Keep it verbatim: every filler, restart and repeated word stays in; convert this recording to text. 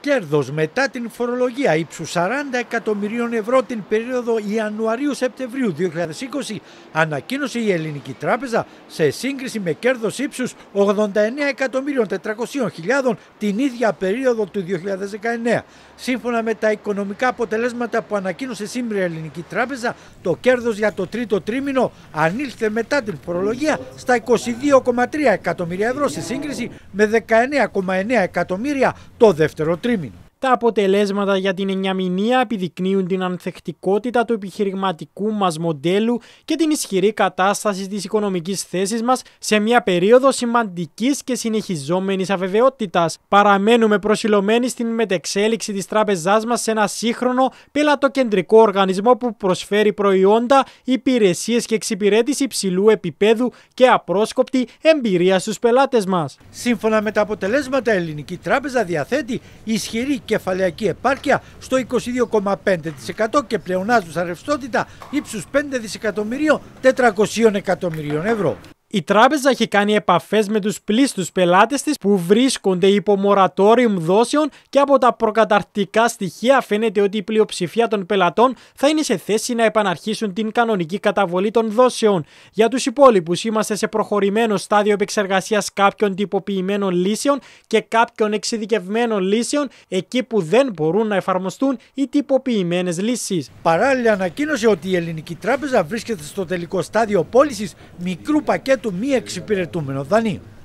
κέρδος μετά την φορολογία ύψους σαράντα εκατομμυρίων ευρώ την περίοδο Ιανουαρίου-Σεπτεμβρίου δύο χιλιάδες είκοσι ανακοίνωσε η Ελληνική Τράπεζα σε σύγκριση με κέρδος ύψους ογδόντα εννέα εκατομμυρίων τετρακοσίων χιλιάδων την ίδια περίοδο του δύο χιλιάδες δεκαεννέα. Σύμφωνα με τα οικονομικά αποτελέσματα που ανακοίνωσε σήμερα η Ελληνική Τράπεζα, το κέρδος για το τρίτο τρίμηνο ανήλθε μετά την φορολογία στα είκοσι δύο κόμμα τρία εκατομμύρια ευρώ σε σύγκριση με δεκαεννέα κόμμα εννέα εκατομμύρια το δεύτερο τρίμηνο. Τα αποτελέσματα για την εννιαμηνία επιδεικνύουν την ανθεκτικότητα του επιχειρηματικού μας μοντέλου και την ισχυρή κατάσταση της οικονομικής θέσης μας σε μια περίοδο σημαντικής και συνεχιζόμενης αβεβαιότητας. Παραμένουμε προσιλωμένοι στην μετεξέλιξη της τράπεζάς μας σε ένα σύγχρονο πελατοκεντρικό οργανισμό που προσφέρει προϊόντα, υπηρεσίες και εξυπηρέτηση υψηλού επίπεδου και απρόσκοπτη εμπειρία στους πελάτες μας. Σύμφωνα με τα αποτελέσματα, η Ελληνική Τράπεζα διαθέτει ισχυρή κεφαλαιακή επάρκεια στο είκοσι δύο κόμμα πέντε τοις εκατό και πλεονάζουσα ρευστότητα ύψους πέντε δισεκατομμυρίων τετρακοσίων εκατομμυρίων ευρώ. Η τράπεζα έχει κάνει επαφές με τους πλήστους πελάτες της που βρίσκονται υπό μορατόριουμ δόσεων και από τα προκαταρκτικά στοιχεία φαίνεται ότι η πλειοψηφία των πελατών θα είναι σε θέση να επαναρχίσουν την κανονική καταβολή των δόσεων. Για τους υπόλοιπους είμαστε σε προχωρημένο στάδιο επεξεργασίας κάποιων τυποποιημένων λύσεων και κάποιων εξειδικευμένων λύσεων εκεί που δεν μπορούν να εφαρμοστούν οι τυποποιημένες λύσεις. Παράλληλα, ανακοίνωσε ότι η Ελληνική Τράπεζα βρίσκεται στο τελικό στάδιο πώλησης μικρού πακέτου του μη εξυπηρετούμενο δανείου.